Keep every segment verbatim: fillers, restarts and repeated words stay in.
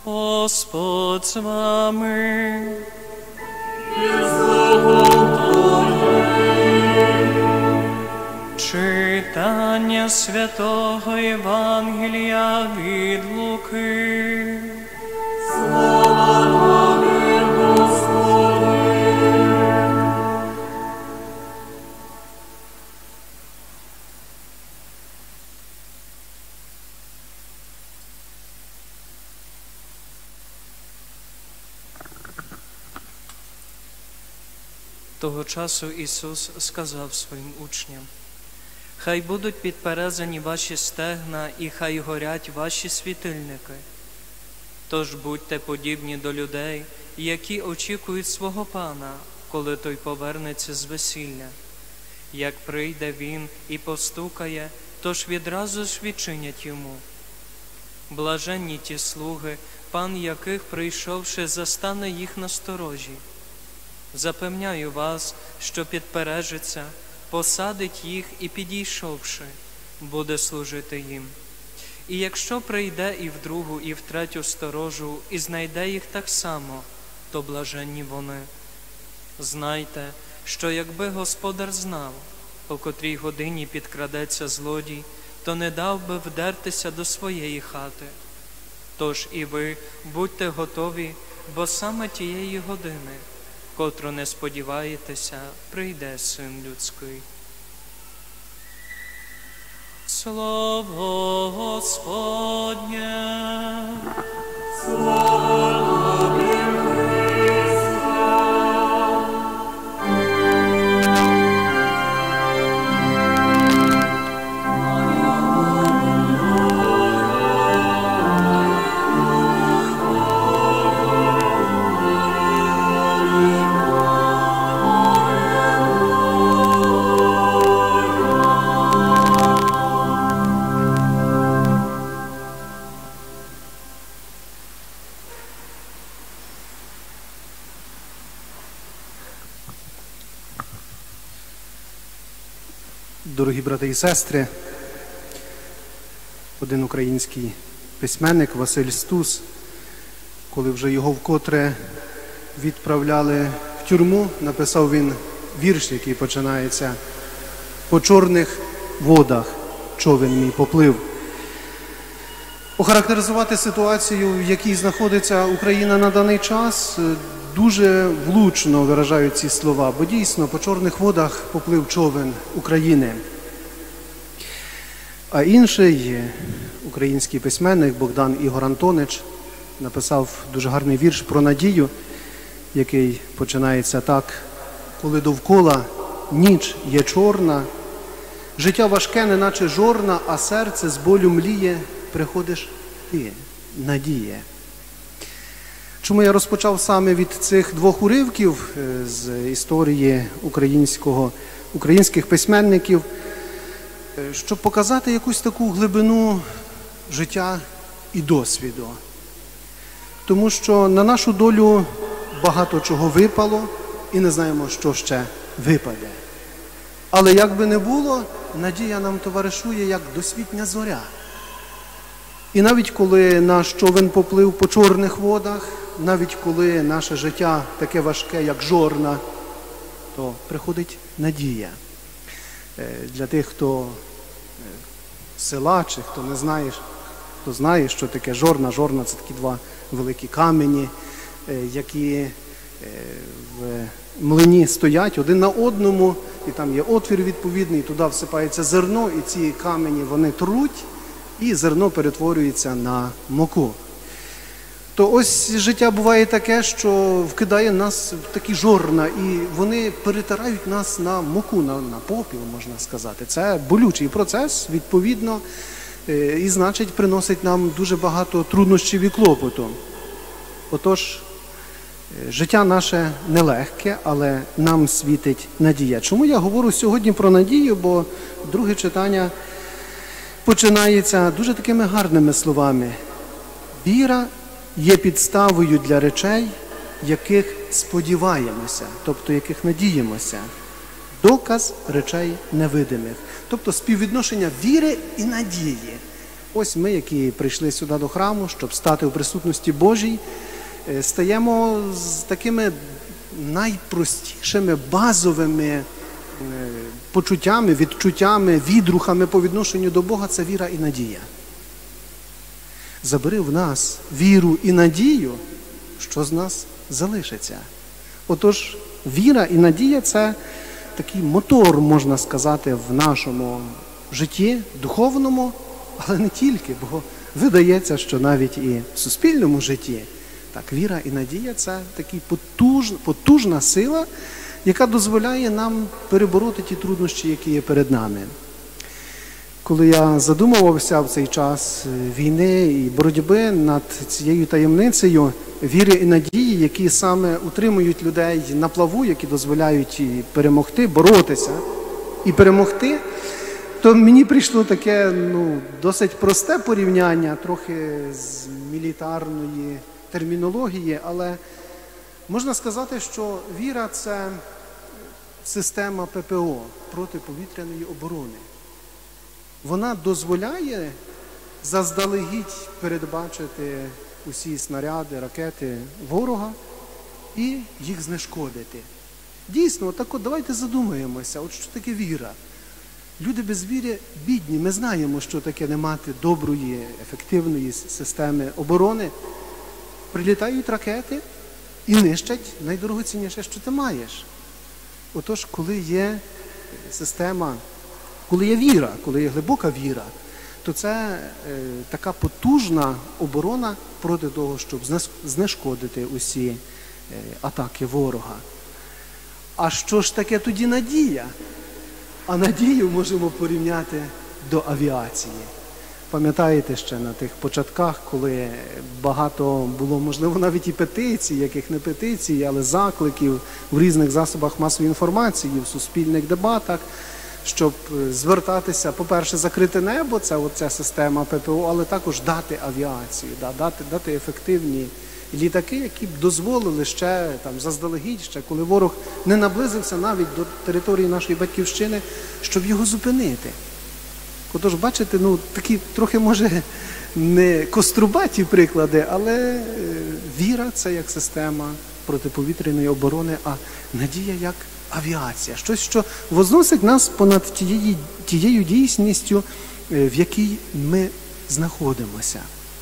Господь з вами. Читання Святого Євангелія від Луки. Слава Тобі, Господи! Того часу Ісус сказав своїм учням: «Хай будуть підперезані ваші стегна, і хай горять ваші світильники. Тож будьте подібні до людей, які очікують свого Пана, коли той повернеться з весілля. Як прийде він і постукає, тож відразу ж відчинять йому. Блаженні ті слуги, пан яких, прийшовши, застане їх на сторожі. Запевняю вас, що підпережиться, посадить їх і, підійшовши, буде служити їм. І якщо прийде і в другу, і в третю сторожу, і знайде їх так само, то блаженні вони. Знайте, що якби господар знав, о котрій годині підкрадеться злодій, то не дав би вдертися до своєї хати. Тож і ви будьте готові, бо саме тієї години, котру не сподіваєтеся, прийде Син Людський». Слово Господнє! Слава Тобі, Христе! Дорогі брати і сестри, один український письменник Василь Стус, коли вже його вкотре відправляли в тюрму, написав він вірш, який починається: «По чорних водах човен мій поплив». Охарактеризувати ситуацію, в якій знаходиться Україна на даний час, дуже влучно виражають ці слова, бо дійсно по чорних водах поплив човен України. А інший український письменник Богдан Ігор Антонич написав дуже гарний вірш про надію, який починається так: «Коли довкола ніч є чорна, життя важке, неначе жорна, а серце з болю мліє, приходиш ти, надія». Чому я розпочав саме від цих двох уривків з історії українського, українських письменників? Щоб показати якусь таку глибину життя і досвіду. Тому що на нашу долю багато чого випало і не знаємо, що ще випаде. Але як би не було, надія нам товаришує, як досвітня зоря. І навіть коли наш човен поплив по чорних водах, навіть коли наше життя таке важке, як жорна, то приходить надія. Для тих, хто з села, чи хто не знає, хто знає, що таке жорна. Жорна – це такі два великі камені, які в млині стоять один на одному, і там є отвір відповідний, туди всипається зерно, і ці камені вони труть, і зерно перетворюється на муку. То ось життя буває таке, що вкидає нас в такі жорна, і вони перетирають нас на муку, на, на попіл, можна сказати. Це болючий процес, відповідно, і, значить, приносить нам дуже багато труднощів і клопоту. Отож, життя наше нелегке, але нам світить надія. Чому я говорю сьогодні про надію? Бо друге читання починається дуже такими гарними словами. Віра є підставою для речей, яких сподіваємося, тобто яких надіємося. Доказ речей невидимих. Тобто співвідношення віри і надії. ось ми, які прийшли сюди до храму, щоб стати у присутності Божій, стаємо з такими найпростішими, базовими почуттями, відчуттями, відрухами по відношенню до Бога – це віра і надія. Забери в нас віру і надію, що з нас залишиться. Отож, віра і надія – це такий мотор, можна сказати, в нашому житті, духовному, але не тільки, бо видається, що навіть і в суспільному житті так, віра і надія – це така потуж, потужна сила, яка дозволяє нам перебороти ті труднощі, які є перед нами. Коли я задумувався в цей час війни і боротьби над цією таємницею віри і надії, які саме утримують людей на плаву, які дозволяють і перемогти, боротися і перемогти, то мені прийшло таке ну, досить просте порівняння, трохи з мілітарної термінології, але можна сказати, що віра – це система ППО, протиповітряної оборони. Вона дозволяє заздалегідь передбачити усі снаряди, ракети ворога і їх знешкодити. Дійсно, так от давайте задумаємося, от що таке віра. Люди без віри бідні, ми знаємо, що таке не мати доброї, ефективної системи оборони. Прилітають ракети і нищать найдорогоцінніше, що ти маєш. Отож, коли є система, коли є віра, коли є глибока віра, то це е, така потужна оборона проти того, щоб знешкодити усі е, атаки ворога. А що ж таке тоді надія? А надію можемо порівняти до авіації. Пам'ятаєте ще на тих початках, коли багато було, можливо, навіть і петицій, яких не петицій, але закликів в різних засобах масової інформації, в суспільних дебатах, щоб звертатися, по-перше, закрити небо, це оця система ППО, але також дати авіацію, да, дати, дати ефективні літаки, які б дозволили ще там, заздалегідь, ще коли ворог не наблизився навіть до території нашої батьківщини, щоб його зупинити. Отож, бачите, ну, такі трохи, може, не кострубаті приклади, але віра – це як система протиповітряної оборони, а надія як авіація. Щось, що возносить нас понад тією, тією дійсністю, в якій ми знаходимося.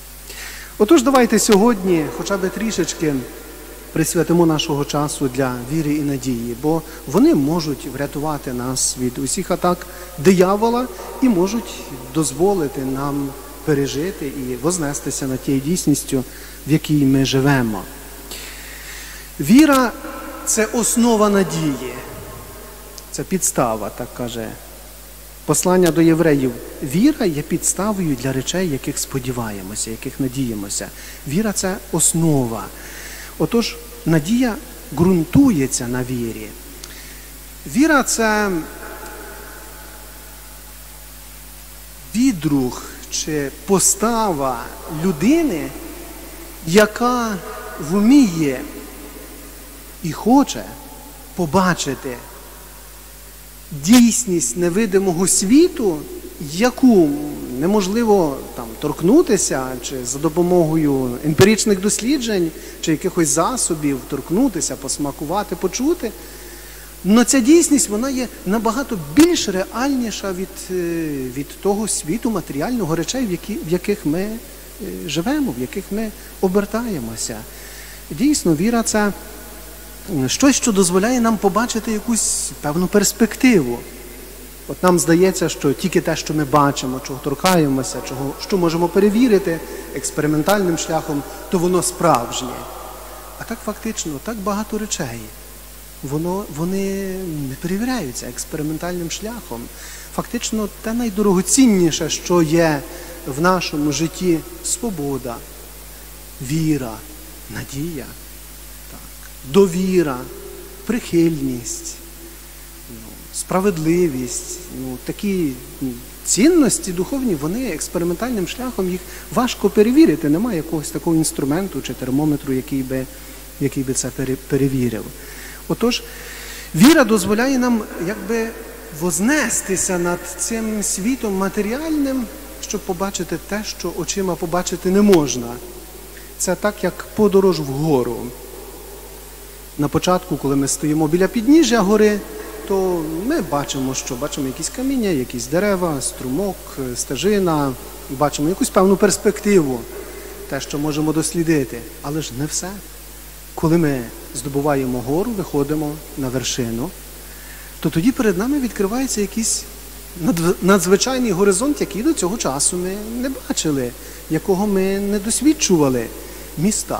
Отож, давайте сьогодні хоча б трішечки присвятимо нашого часу для віри і надії, бо вони можуть врятувати нас від усіх атак диявола і можуть дозволити нам пережити і вознестися над тією дійсністю, в якій ми живемо. Віра – це основа надії, це підстава, так каже послання до євреїв. Віра є підставою для речей, яких сподіваємося, яких надіємося. Віра – це основа. Отож, надія ґрунтується на вірі. Віра – це відрух чи постава людини, яка вміє і хоче побачити дійсність невидимого світу, яку неможливо там, торкнутися, чи за допомогою емпіричних досліджень, чи якихось засобів торкнутися, посмакувати, почути. Но ця дійсність, вона є набагато більш реальніша від, від того світу матеріального речей, в, які, в яких ми живемо, в яких ми обертаємося. Дійсно, віра – це щось, що дозволяє нам побачити якусь певну перспективу. От нам здається, що тільки те, що ми бачимо, чого торкаємося, чого, що можемо перевірити експериментальним шляхом, то воно справжнє. А так фактично, так багато речей, воно, вони не перевіряються експериментальним шляхом. Фактично, те найдорогоцінніше, що є в нашому житті – свобода, віра, надія, так, довіра, прихильність, справедливість, ну, такі цінності духовні, вони експериментальним шляхом, їх важко перевірити. Немає якогось такого інструменту чи термометру, який би, який би це перевірив. Отож, віра дозволяє нам якби вознестися над цим світом матеріальним щоб побачити те, що очима побачити не можна. Це так, як подорож вгору. На початку, коли ми стоїмо біля підніжжя гори, то ми бачимо, що бачимо якісь каміння, якісь дерева, струмок, стежина, бачимо якусь певну перспективу, те, що можемо дослідити. Але ж не все. Коли ми здобуваємо гору, виходимо на вершину, то тоді перед нами відкривається якийсь надзвичайний горизонт, який до цього часу ми не бачили, якого ми не досвідчували. Міста,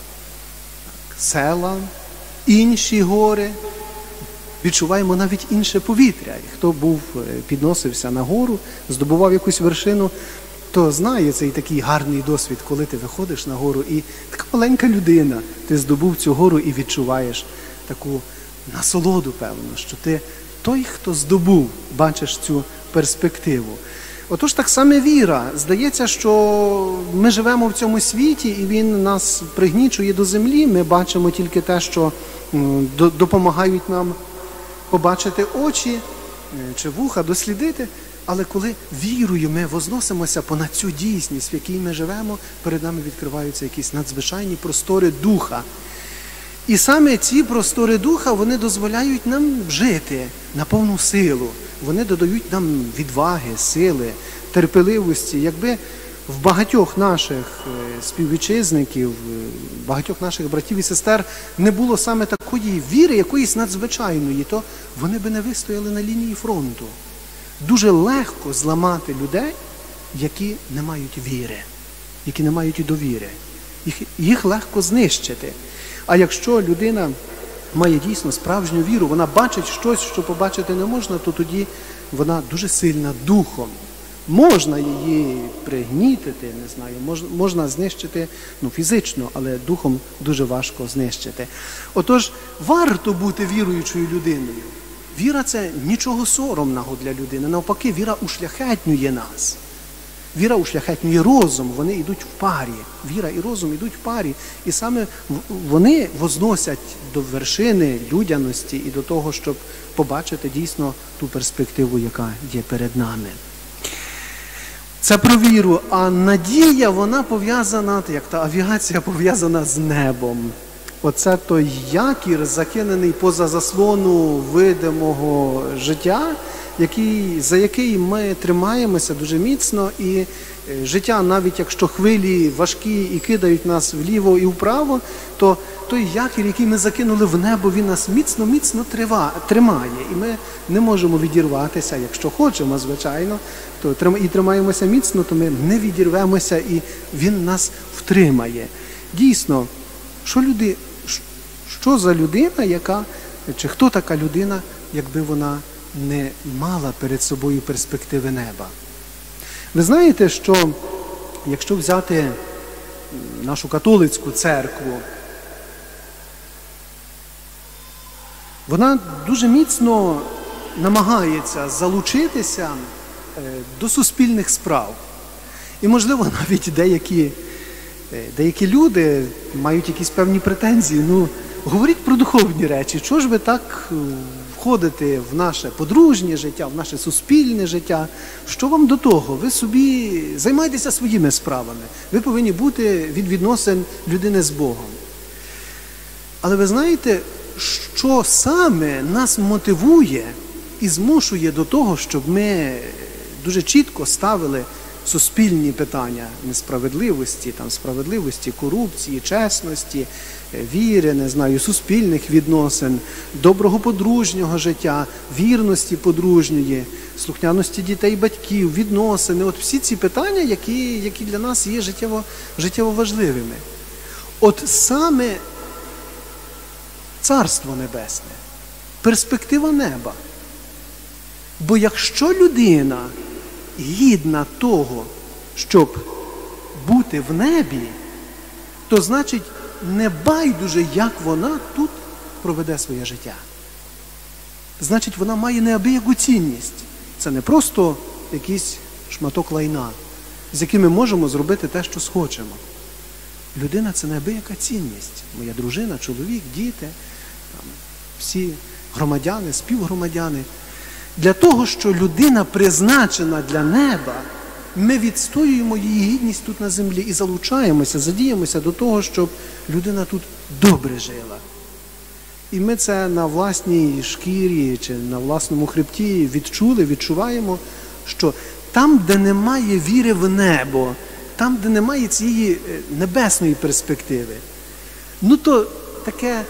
села, інші гори. Відчуваємо навіть інше повітря. І хто був, підносився на гору, здобував якусь вершину, то знає цей такий гарний досвід, коли ти виходиш на гору і така маленька людина, ти здобув цю гору і відчуваєш таку насолоду, певно, що ти той, хто здобув, бачиш цю перспективу. Отож, так само віра. Здається, що ми живемо в цьому світі, і він нас пригнічує до землі. Ми бачимо тільки те, що допомагають нам побачити очі чи вуха, дослідити. Але коли вірою ми возносимося понад цю дійсність, в якій ми живемо, перед нами відкриваються якісь надзвичайні простори духа. І саме ці простори духа, вони дозволяють нам жити на повну силу. Вони додають нам відваги, сили, терпеливості. Якби в багатьох наших співвітчизників, багатьох наших братів і сестер не було саме такої віри, якоїсь надзвичайної, то вони би не вистояли на лінії фронту. Дуже легко зламати людей, які не мають віри, які не мають довіри. Їх, їх легко знищити. А якщо людина має дійсно справжню віру, вона бачить щось, що побачити не можна, то тоді вона дуже сильна духом. Можна її пригнітити, не знаю, можна, можна знищити ну, фізично, але духом дуже важко знищити. Отож, варто бути віруючою людиною. Віра – це нічого соромного для людини. Навпаки, віра ушляхетнює нас. Віра ушляхетнює розум, вони йдуть в парі. Віра і розум йдуть в парі. І саме вони возносять до вершини людяності і до того, щоб побачити дійсно ту перспективу, яка є перед нами. Це про віру. А надія, вона пов'язана, як та авіація пов'язана з небом. Оце той якір, закинений поза заслону видимого життя, який, за який ми тримаємося дуже міцно, і життя, навіть якщо хвилі важкі і кидають нас вліво і вправо, то той якір, який ми закинули в небо, він нас міцно-міцно тримає. І ми не можемо відірватися, якщо хочемо, звичайно, то і тримаємося міцно, то ми не відірвемося, і він нас втримає. Дійсно, що люди, що за людина, яка, чи хто така людина, якби вона не мала перед собою перспективи неба? Ви знаєте, що якщо взяти нашу католицьку церкву, вона дуже міцно намагається залучитися до суспільних справ. І, можливо, навіть деякі, деякі люди мають якісь певні претензії. Ну, говоріть про духовні речі. Чого ж ви так входите в наше подружнє життя, в наше суспільне життя? Що вам до того? Ви собі займайтеся своїми справами. Ви повинні бути від відносин людини з Богом. Але ви знаєте, що саме нас мотивує і змушує до того, щоб ми дуже чітко ставили суспільні питання несправедливості, там, справедливості, корупції, чесності, віри, не знаю, суспільних відносин, доброго подружнього життя, вірності подружньої, слухняності дітей, батьків, відносини. От всі ці питання, які, які для нас є життєво, життєво важливими. От саме Царство Небесне, перспектива неба. Бо якщо людина гідна того, щоб бути в небі, то значить не байдуже, як вона тут проведе своє життя. Значить, вона має неабияку цінність. Це не просто якийсь шматок лайна, з яким ми можемо зробити те, що схочемо. Людина – це неабияка цінність. Моя дружина, чоловік, діти, там, всі громадяни, співгромадяни. Для того, що людина призначена для неба, ми відстоюємо її гідність тут на землі і залучаємося, задіємося до того, щоб людина тут добре жила. І ми це на власній шкірі чи на власному хребті відчули, відчуваємо, що там, де немає віри в небо, там, де немає цієї небесної перспективи, ну то таке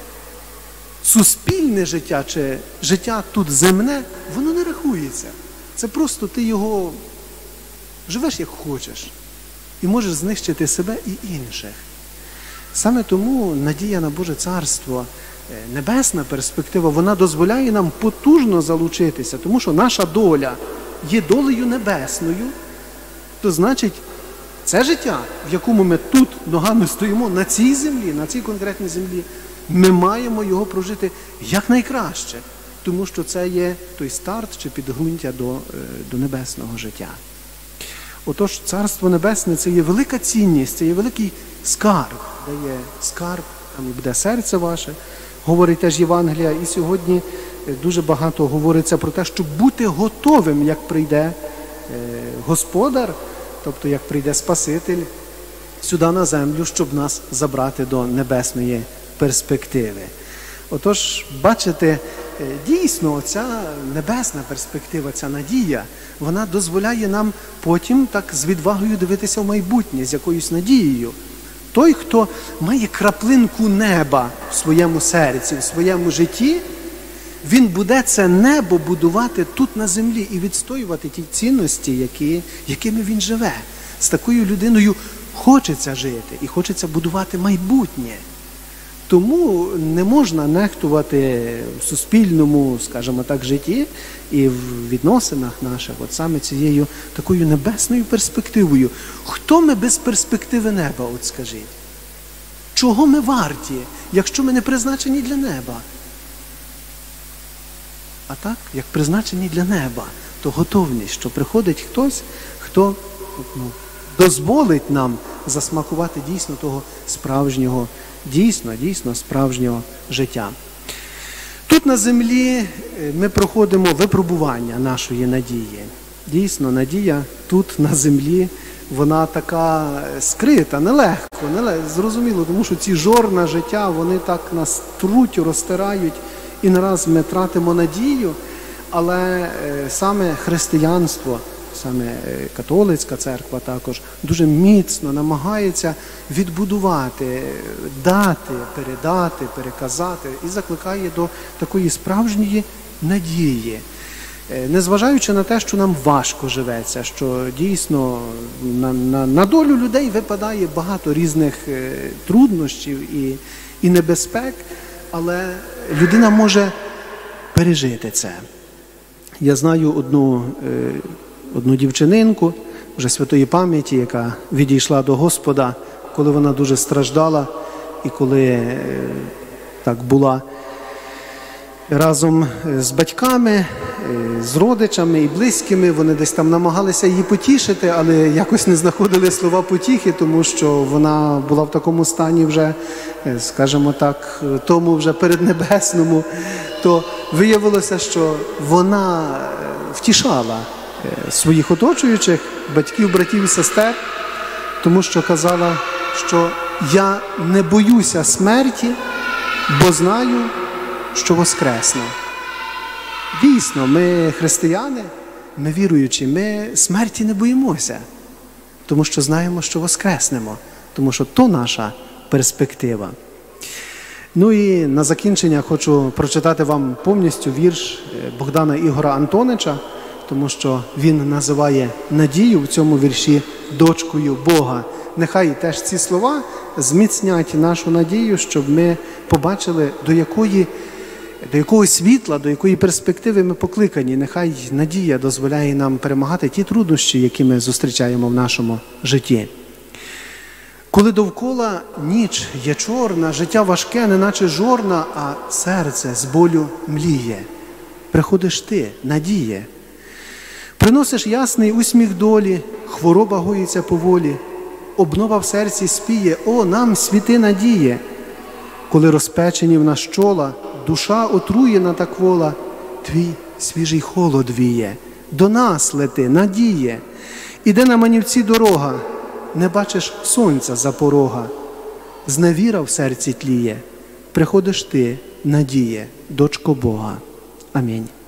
суспільне життя чи життя тут земне, воно не рахується. Це просто ти його живеш як хочеш і можеш знищити себе і інших. Саме тому надія на Боже Царство, небесна перспектива, вона дозволяє нам потужно залучитися, тому що наша доля є долею небесною, то значить, це життя, в якому ми тут ногами стоїмо, на цій землі, на цій конкретній землі, ми маємо його прожити якнайкраще, тому що це є той старт чи підґрунтя до, до небесного життя. Отож, Царство Небесне – це є велика цінність, це є великий скарб, де є скарб, там і буде серце ваше, говорить теж Євангелія, і сьогодні дуже багато говориться про те, щоб бути готовим, як прийде Господар, тобто як прийде Спаситель сюди на землю, щоб нас забрати до небесної перспективи. Отож, бачите, дійсно, ця небесна перспектива, ця надія, вона дозволяє нам потім так з відвагою дивитися в майбутнє, з якоюсь надією. Той, хто має краплинку неба в своєму серці, в своєму житті, він буде це небо будувати тут на землі і відстоювати ті цінності, які, якими він живе. З такою людиною хочеться жити і хочеться будувати майбутнє. Тому не можна нехтувати в суспільному, скажімо так, житті і в відносинах наших от саме цією такою небесною перспективою. Хто ми без перспективи неба, от скажіть? Чого ми варті, якщо ми не призначені для неба? А так, як призначені для неба, то готовність, що приходить хтось, хто ну, дозволить нам засмакувати дійсно того справжнього, дійсно, дійсно справжнього життя. Тут на землі ми проходимо випробування нашої надії. Дійсно, надія тут на землі, вона така скрита, нелегко, нелегко, зрозуміло, тому що ці жорна життя, вони так нас труть, розтирають, і нараз ми тратимо надію, але саме християнство, саме католицька церква також дуже міцно намагається відбудувати, дати, передати, переказати і закликає до такої справжньої надії. Незважаючи на те, що нам важко живеться, що дійсно на, на, на долю людей випадає багато різних труднощів і, і небезпек, але людина може пережити це. Я знаю одну, одну дівчининку, вже святої пам'яті, яка відійшла до Господа, коли вона дуже страждала і коли так була разом з батьками, з родичами і близькими, вони десь там намагалися її потішити, але якось не знаходили слова потіхи, тому що вона була в такому стані вже, скажімо так, тому вже переднебесному, то виявилося, що вона втішала своїх оточуючих, батьків, братів і сестер, тому що казала, що я не боюся смерті, бо знаю, що воскресне. Дійсно, ми християни, ми віруючі, ми смерті не боїмося, тому що знаємо, що воскреснемо, тому що то наша перспектива. Ну і на закінчення хочу прочитати вам повністю вірш Богдана Ігора Антонича, тому що він називає надію в цьому вірші дочкою Бога. Нехай теж ці слова зміцнять нашу надію, щоб ми побачили, до якої, до якого світла, до якої перспективи ми покликані. Нехай надія дозволяє нам перемагати ті труднощі, які ми зустрічаємо в нашому житті. Коли довкола ніч є чорна, життя важке, неначе жорна, а серце з болю мліє. Приходиш ти, надіє. Приносиш ясний усміх долі, хвороба гоїться поволі, обнова в серці спіє, о, нам світи надіє. Коли розпечені в нас чола, душа отруєна та квола, твій свіжий холод віє, до нас лети, надіє. Іде на манівці дорога, не бачиш сонця за порога. Зневіра в серці тліє, приходиш ти, надіє, дочко Бога. Амінь.